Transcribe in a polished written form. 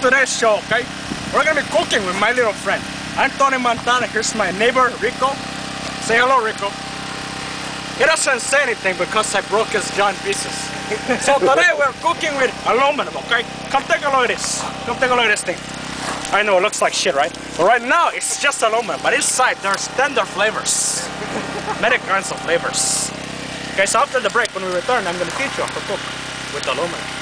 today's show, okay? We're gonna be cooking with my little friend. I'm Tony Montana. Here's my neighbor, Rico. Say hello, Rico. He doesn't say anything because I broke his giant pieces. So today we're cooking with aluminum, okay? Come take a look at this. Come take a look at this thing. I know it looks like shit, right? But right now it's just aluminum, but inside there's tender flavors. Many kinds of flavors. Okay, so after the break, when we return, I'm gonna teach you how to cook with aluminum.